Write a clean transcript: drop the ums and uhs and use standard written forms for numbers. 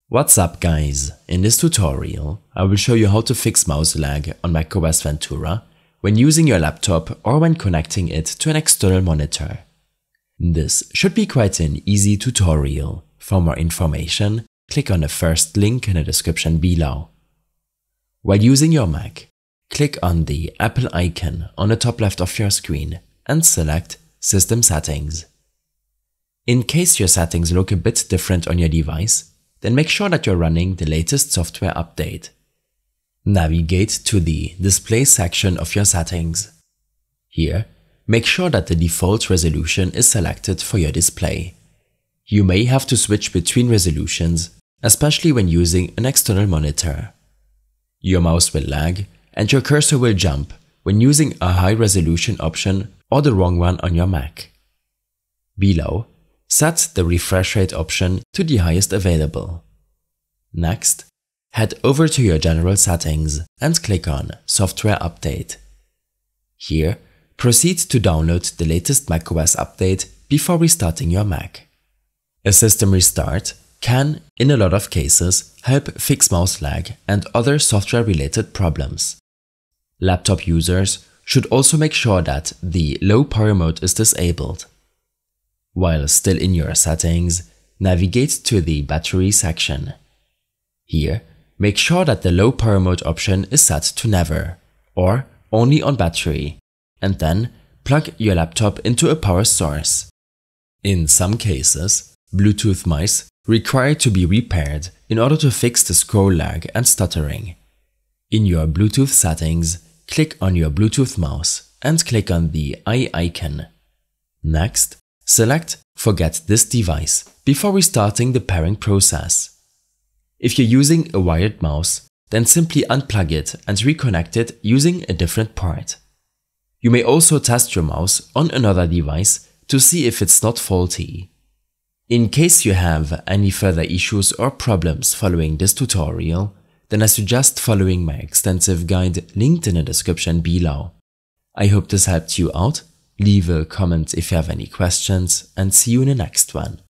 What's up guys, in this tutorial I will show you how to fix mouse lag on Mac OS Ventura when using your laptop or when connecting it to an external monitor. This should be quite an easy tutorial. For more information, click on the first link in the description below. While using your Mac, click on the Apple icon on the top left of your screen and select System Settings. In case your settings look a bit different on your device, then make sure that you're running the latest software update. Navigate to the Display section of your settings. Here, make sure that the default resolution is selected for your display. You may have to switch between resolutions, especially when using an external monitor. Your mouse will lag and your cursor will jump when using a high resolution option or the wrong one on your Mac. Below, set the refresh rate option to the highest available. Next, head over to your general settings and click on Software Update. Here, proceed to download the latest macOS update before restarting your Mac. A system restart can, in a lot of cases, help fix mouse lag and other software-related problems. Laptop users should also make sure that the low power mode is disabled. While still in your settings, navigate to the Battery section. Here, make sure that the low power mode option is set to never, or only on battery, and then plug your laptop into a power source. In some cases, Bluetooth mice require to be repaired in order to fix the scroll lag and stuttering. In your Bluetooth settings, click on your Bluetooth mouse and click on the eye icon. Next, select Forget this device before restarting the pairing process. If you're using a wired mouse, then simply unplug it and reconnect it using a different port. You may also test your mouse on another device to see if it's not faulty. In case you have any further issues or problems following this tutorial, then I suggest following my extensive guide linked in the description below. I hope this helped you out. Leave a comment if you have any questions and see you in the next one.